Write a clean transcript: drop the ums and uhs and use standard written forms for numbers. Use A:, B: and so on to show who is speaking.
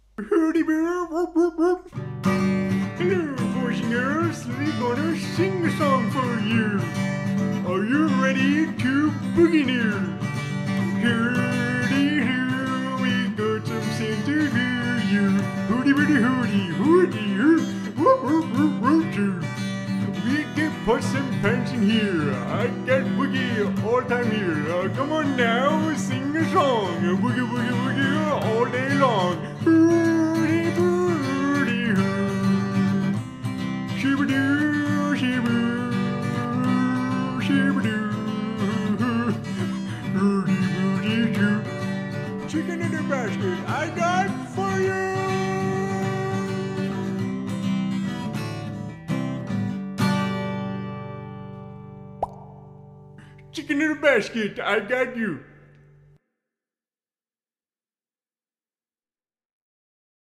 A: Hooty bear, whoop, whoop, whoop. Hello, boys and girls. We're gonna sing a song for you. Are you ready to boogie now? Hooty hoo, we got some sense to hear you. Hooty bitty hooty, hooty hoo, whoop whoop whoop whoop choo. We can put some pants in here. I got boogie all time here. Come on now, sing a song. Boogie boogie boogie all day long. Hooty booty hoo. Shibadoo, shiboo, shibadoo. Hooty booty choo. Chicken in the basket I got for you. Chicken in a basket, I got you.